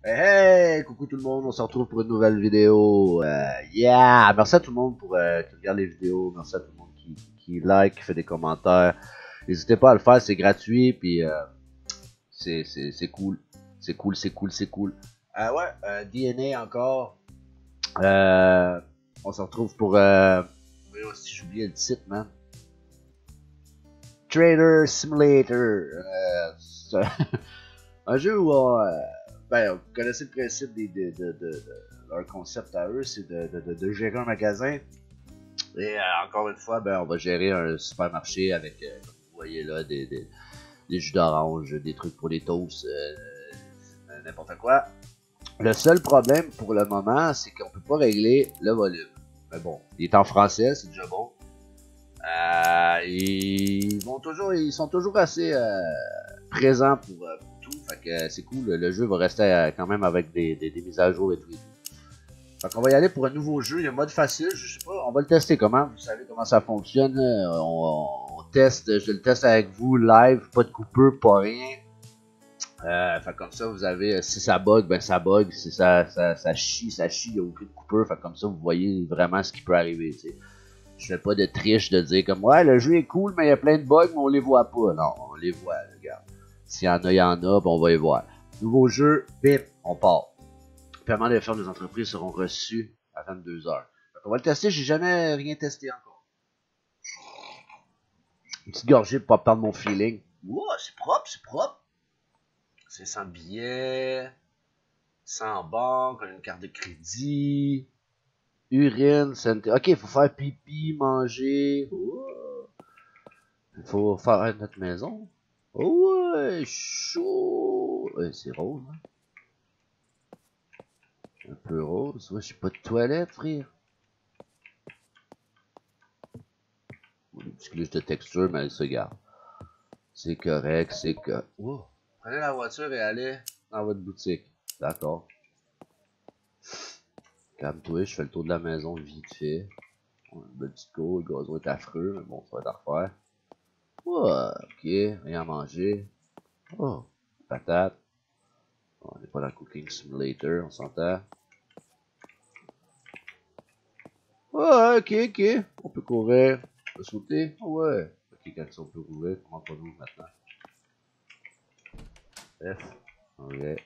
Hey, hey, coucou tout le monde, on se retrouve pour une nouvelle vidéo. Yeah! Merci à tout le monde pour qui regarde les vidéos, merci à tout le monde qui like, qui fait des commentaires. N'hésitez pas à le faire, c'est gratuit, puis c'est cool. C'est cool, c'est cool, c'est cool. DNA encore. Euh, on se retrouve pour... voyons si j'oublie le titre, man. Trader Simulator. C'est un jeu où vous connaissez le principe de leur concept à eux, c'est de gérer un magasin. Et encore une fois, on va gérer un supermarché avec, comme vous voyez là, des jus d'orange, des trucs pour les toasts, n'importe quoi. Le seul problème pour le moment, c'est qu'on peut pas régler le volume. Mais bon, il est en français, c'est déjà bon. Ils sont toujours assez présents pour tout. Fait que c'est cool. Le jeu va rester quand même avec des mises à jour et tout. Fait qu'on va y aller pour un nouveau jeu. Il y a un mode facile. Je sais pas. On va le tester comment. Vous savez comment ça fonctionne. On teste. Je le teste avec vous live. Pas de coupeur, pas rien. Fait comme ça, vous avez. Si ça bug, ben ça bug. Si ça chie, ça chie. Il n'y a aucune coupeur. Fait comme ça, vous voyez vraiment ce qui peut arriver. T'sais. Je fais pas de triche de dire comme ouais le jeu est cool mais il y a plein de bugs mais on les voit pas. Non, on les voit, regarde. S'il y en a, il y en a, on va les voir. Nouveau jeu, bip, on part. Paiement des fermes des entreprises seront reçus à 22h. On va le tester, j'ai jamais rien testé encore. Une petite gorgée pour pas perdre mon feeling. Wow, c'est propre, c'est propre. C'est sans billet, sans banque, on a une carte de crédit. Urine, santé. Ok, il faut faire pipi, manger. Il faut faire notre maison. Oh ouais, chaud. Ouais, c'est rose, hein. Un peu rose. Ouais, j'ai pas de toilette, frère. Une petite glitch de texture, mais elle se garde. C'est correct, c'est correct. Oh. Prenez la voiture et allez dans votre boutique. D'accord. Calme-toi, je fais le tour de la maison vite fait. Une belle petite cour, le gazon est affreux, mais bon, ça va être à refaire. Oh, ok, rien à manger. Oh, patate. On n'est pas dans le Cooking Simulator, on s'entend. Ouais, ok. On peut courir. On peut sauter. Ouais. Ok, quand on peut courir, comment on maintenant? F. Ok.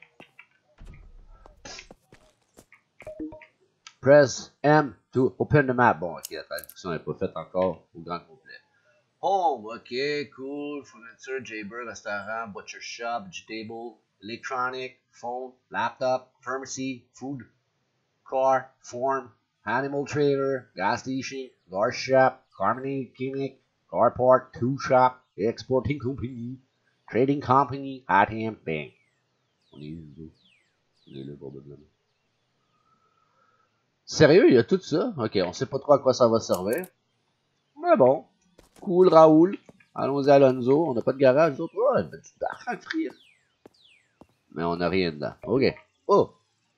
Press M to open the map. Bon, ok, la traduction n'est pas faite encore au grand complet. Home, ok, cool. Furniture, Jaybird, restaurant, butcher shop, table, electronic, phone, laptop, pharmacy, food, car, farm, animal trailer, gas station, car shop, Harmony clinic, car park, tool shop, exporting company, trading company, ATM bank. On est là probablement. Sérieux, il y a tout ça? Ok, on sait pas trop à quoi ça va servir. Mais bon, cool Raoul. Allons-y Alonso, on n'a pas de garage, d'autres. Ouais, une petite barre à frire. Mais on n'a rien dedans. Ok. Oh!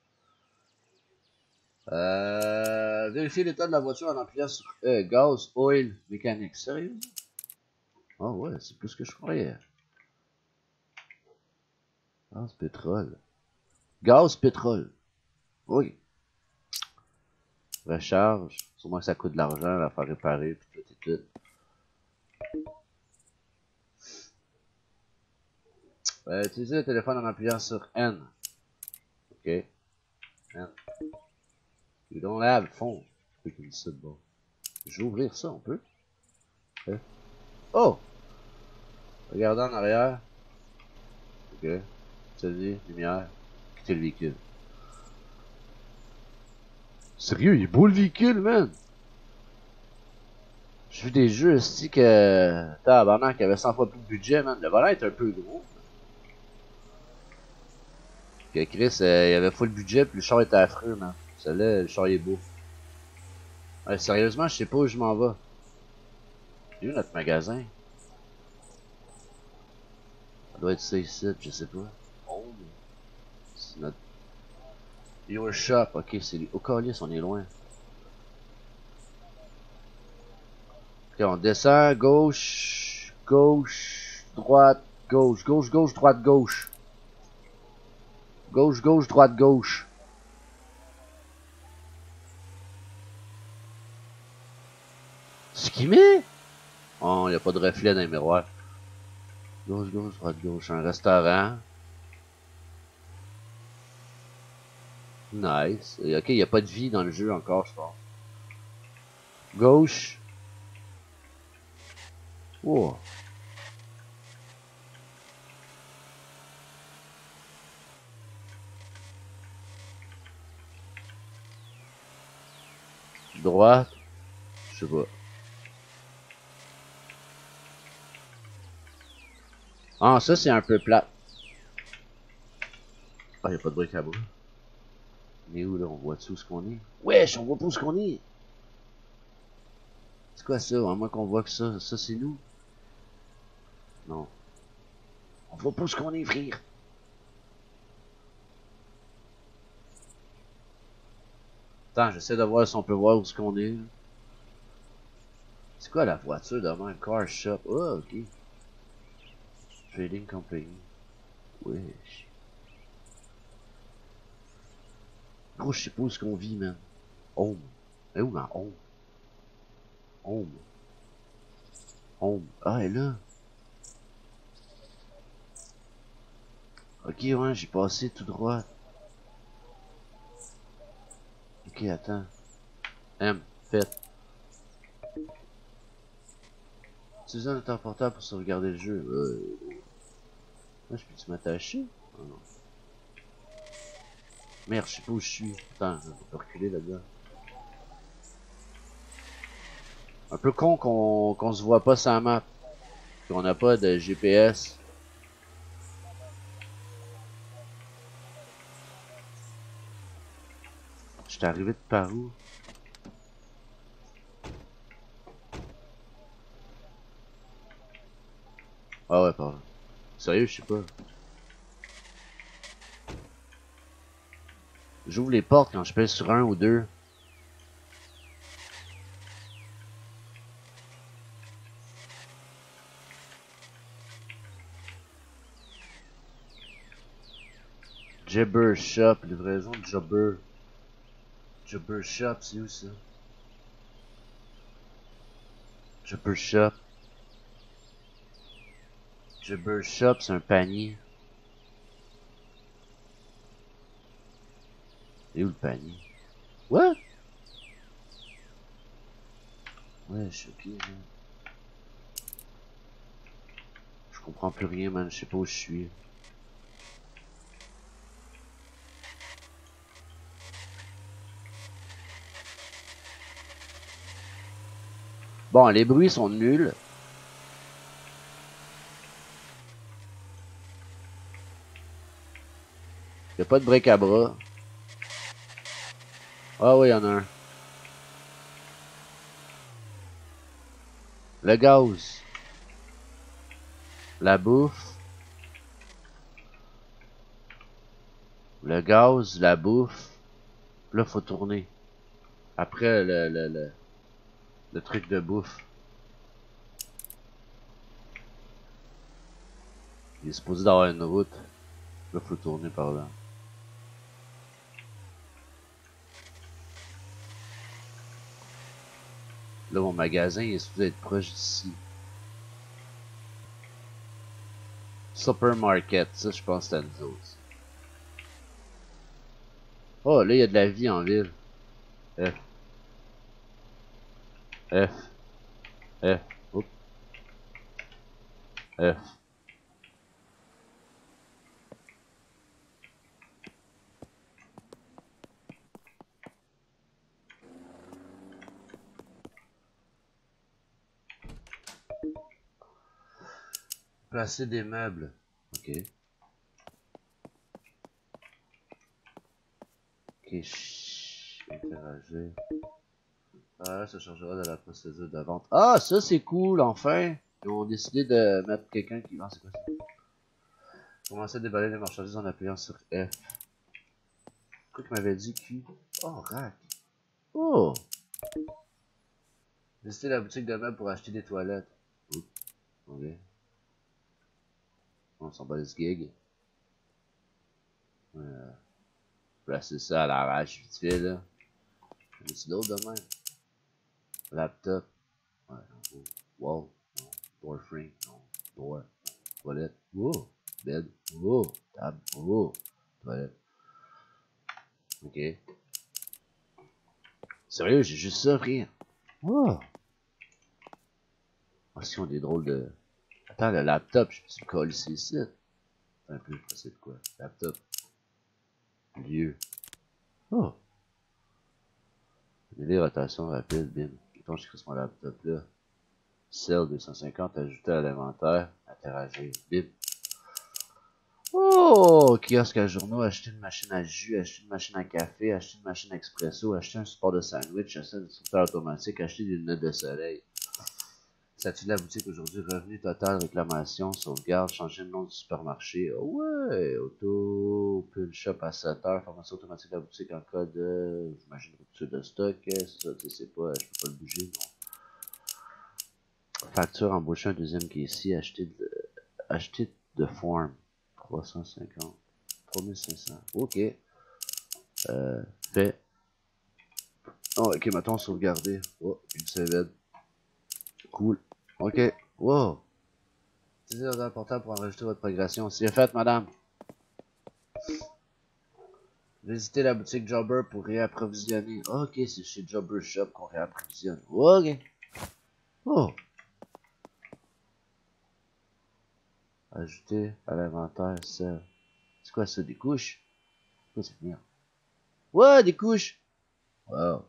Vérifier l'état de la voiture en appuyant sur gaz, oil, mécanique. Sérieux? Ah ouais, c'est plus que je croyais. Gaz, pétrole. Gaz, pétrole. Oui. Recharge. Sûrement que ça coûte de l'argent à faire réparer, puis tout et tout. Utiliser le téléphone en appuyant sur N. Ok. N. You don't have phone. C'est comme ça de bon. Je vais ouvrir ça, on peut? Oh! Regardez en arrière. Ok. Salut, lumière. Quitter le véhicule. Sérieux, il est beau le véhicule, man! J'ai vu des jeux aussi que... Tabarnak, qui avait 100 fois plus de budget, man. Le volant est un peu gros. Que Chris, il avait full budget, puis le char était affreux, man. Celui-là, le char est beau. Ouais, sérieusement, je sais pas où je m'en vais. C'est où notre magasin? Ça doit être ça ici, je sais pas. Oh, c'est notre... Your shop, ok, c'est... Au calice, on est loin. Ok, on descend, gauche, gauche, droite, gauche, gauche, gauche, droite, gauche. Gauche, gauche, droite, gauche. Ce qui met? Oh, il n'y a pas de reflet dans les miroirs. Gauche, gauche, droite, gauche. Un restaurant. Nice. Et, ok, il n'y a pas de vie dans le jeu encore, je pense. Gauche. Oh. Droite. Je sais pas. Ah, ça c'est un peu plat. Ah, il n'y a pas de bric à bras. Mais où là? On voit tout ce qu'on est? Wesh, on voit pas où ce qu'on est. C'est quoi ça? À moins qu'on voit que ça c'est nous. Non. On voit pas où ce qu'on est, frère. Attends, j'essaie de voir si on peut voir où ce qu'on est. C'est quoi la voiture devant? Car shop. Oh, ok. Trading company. Wesh. Gros, je sais pas où ce qu'on vit, man. Home. Mais où dans home? Home. Home. Ah, elle est là. Ok, ouais, j'ai passé tout droit. Ok, attends. M, fait. Utilisez un temps portable pour sauvegarder le jeu. Moi, je peux-tu m'attacher? Oh, non. Merde, je sais pas où je suis. Attends, je peux reculer là-dedans. Un peu con qu'on se voit pas sur la map. Qu'on n'a pas de GPS. J'étais arrivé de par où? Ah ouais, pardon. Sérieux, je sais pas. J'ouvre les portes quand je pèse sur un ou deux. Jabber Shop, livraison de Jabber. Jabber Shop, c'est où ça? Jabber Shop. Jabber Shop, c'est un panier. Et où le panier? What? Ouais, je suis ok, man. Je comprends plus rien, man. Je sais pas où je suis. Bon, les bruits sont nuls. Y'a pas de bric-à-bras. Ah oui, y'en a un. Le gaz. La bouffe. Le gaz, la bouffe. Là, faut tourner. Après le truc de bouffe. Il est supposé d'avoir une route. Là, faut tourner par là. Là, mon magasin, il est supposé être proche d'ici. Supermarket, ça, je pense que c'est à nous autres. Oh, là, il y a de la vie en ville. F. F. F. Oups. F. Placer des meubles. Ok. Ok, chut. Interagir. Ah, ça changera de la procédure de vente. Ah, ça c'est cool, enfin! Ils ont décidé de mettre quelqu'un qui... Ah, c'est quoi ça? Commencer à déballer les marchandises en appuyant sur F. Quoi qu'il m'avait dit Q? Oh, rack! Oh! Visiter la boutique de meubles pour acheter des toilettes. Oups. Ok. On s'en bat les gigs. placer ça à l'arrache vite fait, là. J'en ai-tu d'autres de même? Laptop. Ouais, non. Wall. Non. Door frame. Non. Door. Toilette. Oh. Bed. Oh. Table. Oh. Toilette. Ok. Sérieux, j'ai juste ça, frère. Oh. Ah, si on est drôles de... Attends, le laptop, je peux me coller ici. Un peu, je sais de quoi. Laptop. Vieux. Oh. Délai, rotation rapide, bim. Mettons, je crée mon laptop là. Cell 250, ajouter à l'inventaire. Interagir, bim. Oh! Kiosque à journaux, acheter une machine à jus, acheter une machine à café, acheter une machine expresso, acheter un support de sandwich, acheter un distributeur automatique, acheter des lunettes de soleil. Statut de la boutique aujourd'hui, revenu total, réclamation, sauvegarde, changer le nom du supermarché. Oh ouais, auto, pin shop à 7 heures, formation automatique de la boutique en cas de, j'imagine, rupture de stock, ça, tu sais pas, je peux pas le bouger, non. Facture, embaucher un deuxième caissier, acheter de forme, 350, 3500, ok, fait. Oh, ok, maintenant sauvegarder, oh, une savette, cool, ok, wow. C'est important pour enregistrer votre progression. C'est fait, madame. Visitez la boutique Jobber pour réapprovisionner. Ok, c'est chez Jobber Shop qu'on réapprovisionne. Ok. Oh. Ajouter à l'inventaire ça. C'est quoi ça, des couches? C'est quoi cette merde? Ouais, des couches. Wow.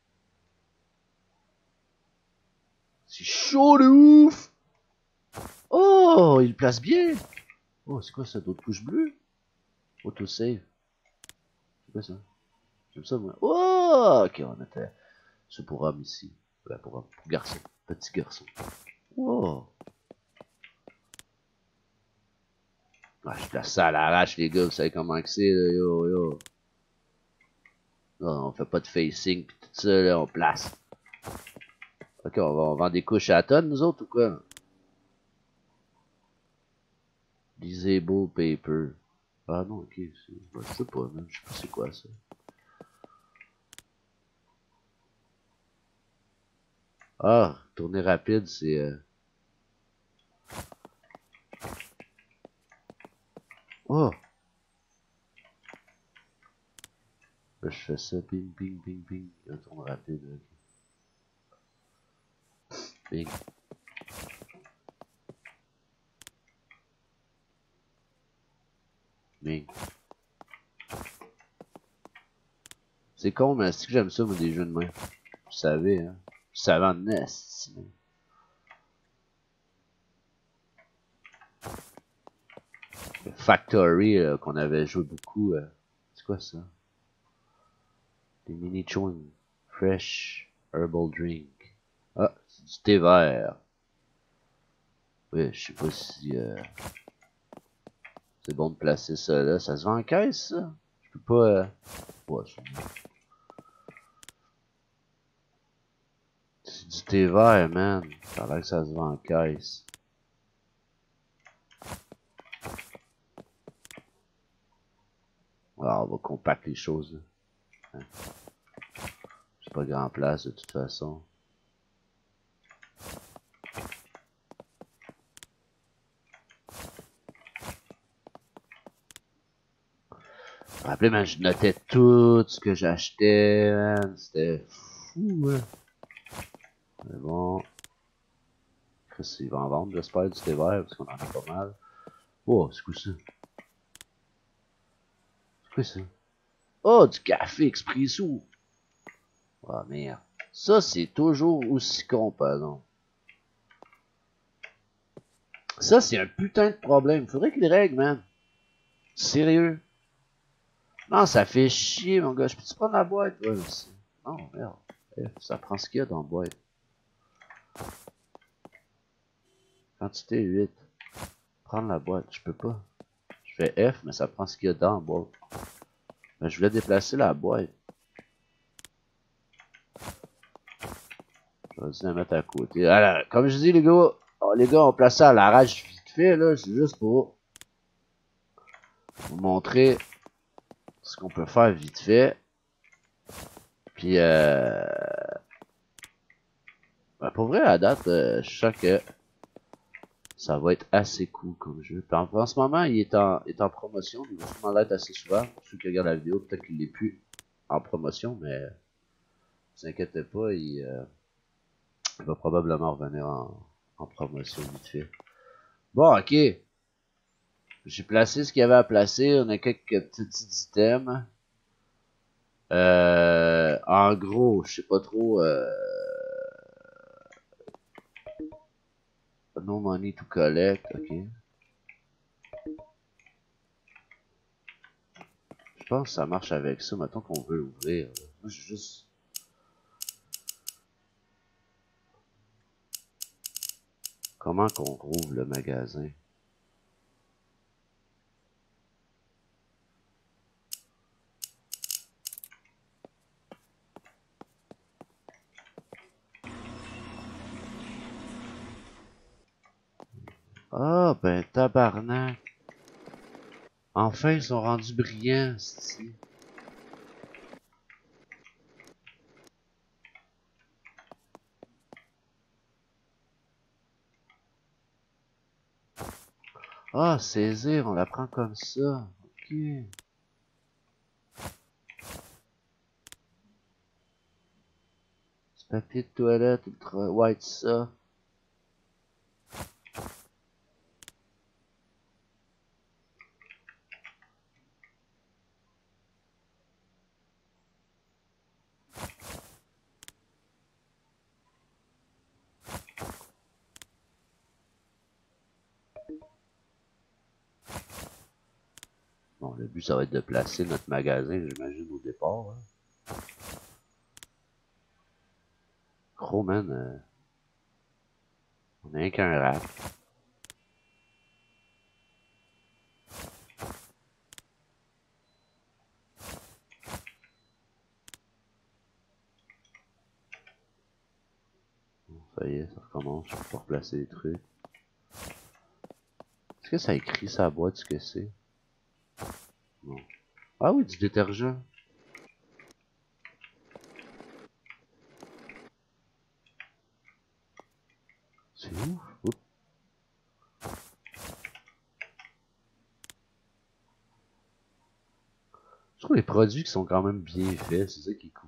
C'est chaud de ouf. Oh, il place bien. Oh, c'est quoi ça, d'autres couches bleues? Autosave. C'est quoi ça? J'aime ça, moi. Oh, ok, on était... C'est pour homme ici. Ouais, pour homme. Pour garçon. Petit garçon. Oh. Ah, je place ça à l'arrache, les gars. Vous savez comment que c'est, là. Yo, yo. Non, on fait pas de facing pis tout ça, là. On place. Ok, on vend des couches à la tonne, nous autres, ou quoi? Disable paper. Ah non, ok. Je sais pas, man. Je sais pas c'est quoi, ça. Ah, tournée rapide, c'est... Oh! Là, je fais ça, ping, ping, ping, ping. Là, tourne rapide, ok. Ping. Ping. C'est con, mais c'est que j'aime ça, moi, des jeux de main. Vous savez, hein. Vous savez en est, Factory, qu'on avait joué beaucoup. C'est quoi ça? Des mini chewing. Fresh herbal drink. Ah, c'est du thé vert. Oui, je sais pas si c'est bon de placer ça là. Ça se vend en caisse, ça? Je peux pas... Ouais, c'est du thé vert, man. Ça a l'air que ça se vend en caisse. Alors, on va compacter les choses, là. Hein. C'est pas grand place, de toute façon. Rappelez, man, je notais tout ce que j'achetais, man. C'était fou, hein. Mais bon. Chris, il va en vendre, j'espère, du thé vert, parce qu'on en a pas mal. Oh, c'est quoi ça? C'est quoi ça? Oh, du café expresso! Oh, merde. Ça, c'est toujours aussi con, pardon. Ça, c'est un putain de problème. Faudrait qu'il règle, man. Sérieux. Non, ça fait chier, mon gars. Je peux-tu prendre la boîte? Ouais, aussi. Non, merde. Ça prend ce qu'il y a dans la boîte. Quantité 8. Prendre la boîte. Je peux pas. Je fais F, mais ça prend ce qu'il y a dans la boîte. Mais je voulais déplacer la boîte. Je vais essayer de la mettre à côté. Alors, comme je dis, les gars, on place ça à l'arrache vite fait, là. C'est juste pour vous montrer ce qu'on peut faire vite fait. Puis, ben, pour vrai, à date, je sens que ça va être assez cool comme jeu. Puis en ce moment, il est en promotion. Il va sûrement l'être assez souvent. Pour ceux qui regardent la vidéo, peut-être qu'il n'est plus en promotion, mais ne vous inquiétez pas, il va probablement revenir en promotion vite fait. Bon, ok. J'ai placé ce qu'il y avait à placer. On a quelques petits items. En gros, je sais pas trop. No money to collect, ok. Je pense que ça marche avec ça. Mettons qu'on veut ouvrir. Moi, je juste. Comment qu'on rouvre le magasin? Ah, ben, tabarnak. Enfin, ils sont rendus brillants, c'ti. Ah, saisir, on la prend comme ça. Ok. C'est papier de toilette, ultra white ça. Bon, le but, ça va être de placer notre magasin, j'imagine, au départ. Hein. Gros, man, on a rien qu'un rack. Bon, ça y est, ça recommence, je peux replacer les trucs. Est-ce que ça écrit sa boîte, ce que c'est? Non. Ah oui, du détergent. C'est ouf. Oups. Je trouve les produits qui sont quand même bien faits, c'est ça qui est cool.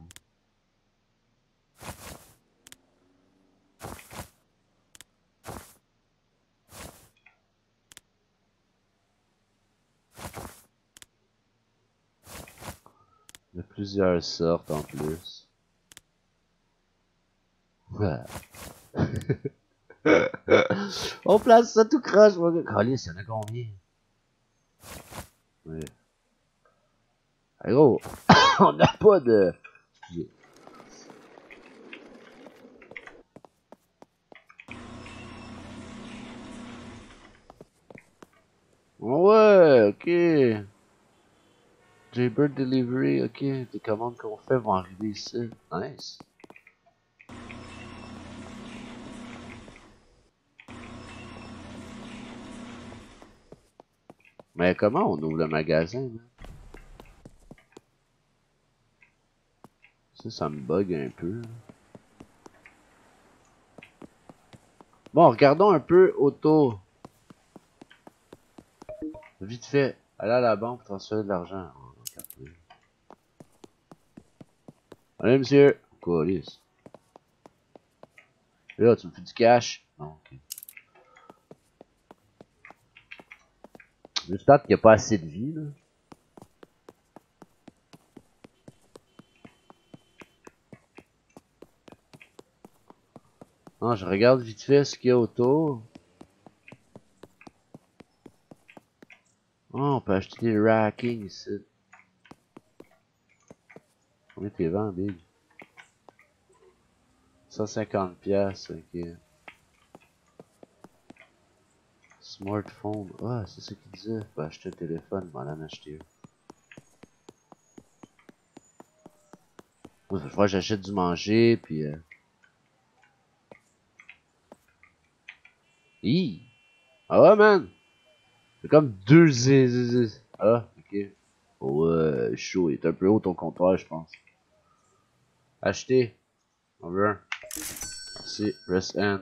Il y a plusieurs sortes en plus. Ouais. On place ça tout croche, mon gars. Calice, il y en a combien? Ouais. Ah, gros, on n'a pas de... Excusez. Ouais, ok. Jaybird Delivery, ok. Des commandes qu'on fait vont arriver ici. Nice. Mais comment on ouvre le magasin, là? Ça me bug un peu. Là. Bon, regardons un peu autour. Vite fait. Aller à la banque pour transférer de l'argent. Allez, monsieur. Colis. Là, tu me fais du cash? Non, ok. J'espère qu'il n'y a pas assez de vie, là. Non, je regarde vite fait ce qu'il y a autour. Oh, on peut acheter des racking ici. Combien t'es vend, Big? 150 piastres, ok. Smartphone. Ah, c'est ça qu'il disait. Faut acheter un téléphone, m'en en acheter un. Moi, il faut que j'achète du manger, puis... Hi! Ah ouais, man! C'est comme deux... Ah, ok. Ouais, chaud, il est un peu haut ton comptoir, je pense. Acheter. On veut un. Merci. Press N.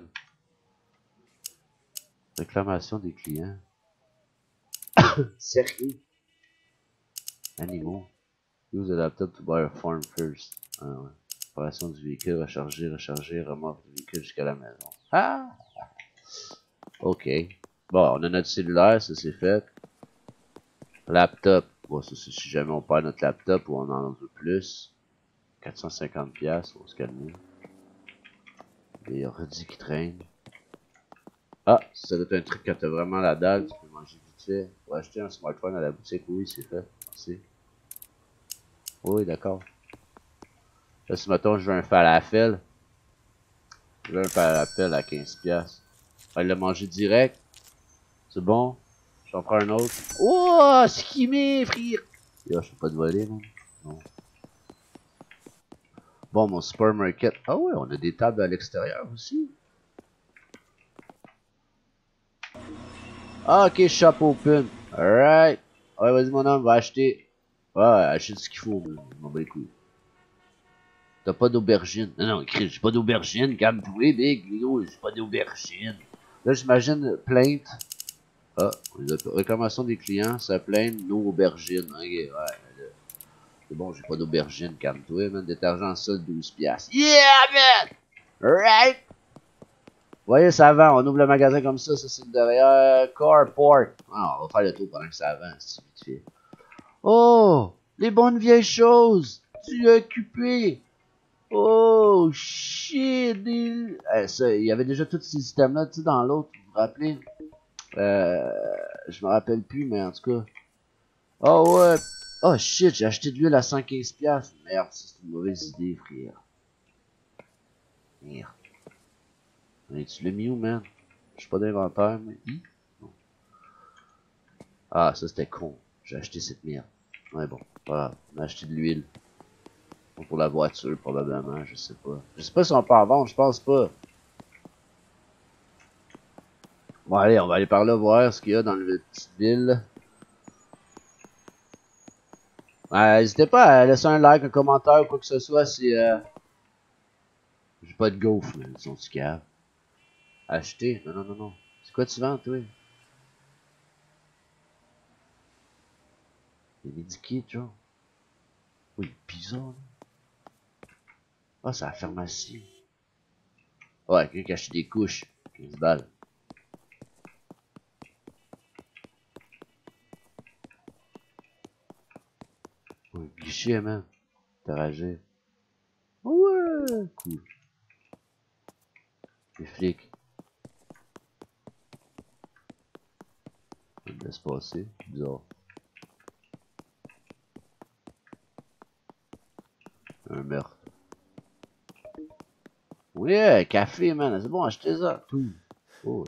Réclamation des clients. Sérieux? Animaux. Use the laptop to buy a form first. Ah ouais. Réparation du véhicule, recharger, remorque du véhicule jusqu'à la maison. Ah! Ok. Bon, on a notre cellulaire, ça c'est fait. Laptop. Bon, ça c'est si jamais on perd notre laptop ou on en veut plus. 450$, on va se calmer. Des ordi qui traînent. Ah, ça doit être un truc quand t'as vraiment la dalle, tu peux manger vite fait. Pour acheter un smartphone à la boutique, oui, c'est fait. Merci. Oui, d'accord. Là, si mettons, je veux un falafel. Je veux un falafel à 15$. On va le manger direct. C'est bon. J'en prends un autre. Oh, skimé, frère. Yo, je peux pas te voler, non? Non. Bon, mon supermarket. Ah ouais, on a des tables à l'extérieur aussi. Ah, ok, shop open. Alright. Ouais, vas-y, mon homme, va acheter. Ouais, achète ce qu'il faut, mais je m'en bats les couilles. T'as pas d'aubergine. Non, non, Chris, j'ai pas d'aubergine. Calme-toi, big. Yo, j'ai pas d'aubergine. Là, j'imagine plainte. Ah, réclamation des clients, ça plaint nos aubergines. Ok, ouais. C'est bon, j'ai pas d'aubergine. Calme-toi, man. Détergent solde 12$. Yeah, man! Alright! Vous voyez, ça vend. On ouvre le magasin comme ça c'est derrière. Carport. Ah, on va faire le tour pendant que ça vend, c'est vite fait. Oh! Les bonnes vieilles choses! Tu es occupé! Oh, shit! Ça, il y avait déjà tous ces systèmes-là, tu sais, dans l'autre, vous vous rappelez? Je me rappelle plus, mais en tout cas. Oh, ouais! Oh, shit, j'ai acheté de l'huile à 115$. Merde, c'est une mauvaise idée, frère. Merde. Mais tu l'as mis où, man? J'ai pas d'inventaire, mais... Non. Ah, ça c'était con. J'ai acheté cette merde. Ouais, bon. Voilà. On a acheté de l'huile. Pour la voiture, probablement. Je sais pas. Je sais pas si on peut en vendre. Je pense pas. Bon, allez, on va aller par là voir ce qu'il y a dans le petite ville. N'hésitez pas à laisser un like, un commentaire ou quoi que ce soit si... J'ai pas de gaufres, mais ils sont caves. Acheter? Non, non, non, non. C'est quoi tu vends, toi? Des medikits, genre. Oui, bizarre, là. Ah, c'est la pharmacie. Ouais, quelqu'un qui achète des couches. 15 balles. Ouais, guichet, man. Interagir. Ouais, cool. Les flics. Ils me laissent passer. Bizarre. Un meurtre. Ouais, café, man. C'est bon, achetez ça. Tout. Oh.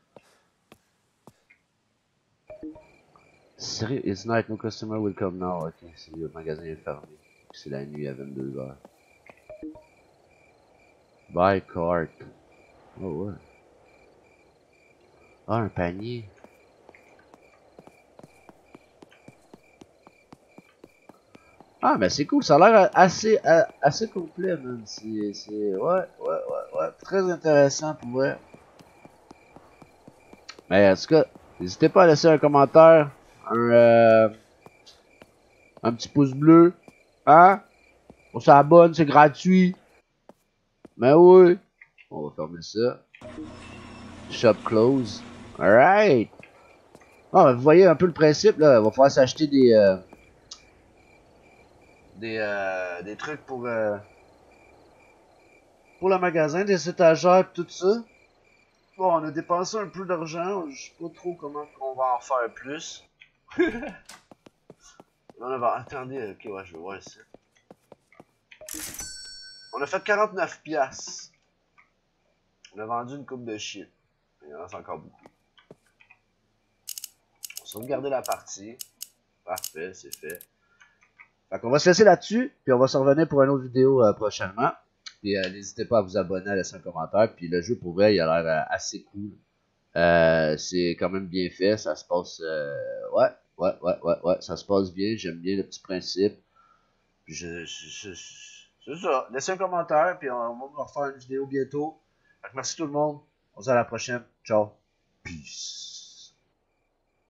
Sérieux, it's night, no customer will come now. Ok, c'est le magasin est fermé. C'est la nuit à 22h. Buy cart. Oh ouais. Ah, un panier. Ah, mais c'est cool, ça a l'air assez complet, man. Ouais. Très intéressant pour vrai. Mais en tout cas, n'hésitez pas à laisser un commentaire, un petit pouce bleu. Hein? On s'abonne, c'est gratuit. Mais oui. On va fermer ça. Shop close. Alright. Ah, vous voyez un peu le principe, là. Il va falloir s'acheter des trucs pour le magasin, des étagères, tout ça. Bon, on a dépensé un peu d'argent. Je sais pas trop comment on va en faire plus. Attendez, ok, ouais, je vais voir ici. On a fait 49$. On a vendu une coupe de shit. Il y en a encore beaucoup. On va sauvegarder la partie. Parfait, c'est fait. Fait qu'on va se laisser là-dessus, puis on va se revenir pour une autre vidéo prochainement. Puis n'hésitez pas à vous abonner, à laisser un commentaire. Puis le jeu, pour vrai, il a l'air assez cool. C'est quand même bien fait, ça se passe... ouais. Ouais, ça se passe bien, j'aime bien le petit principe. Puis c'est ça. Laissez un commentaire, puis on va refaire une vidéo bientôt. Fait que merci tout le monde. On se dit à la prochaine. Ciao. Peace.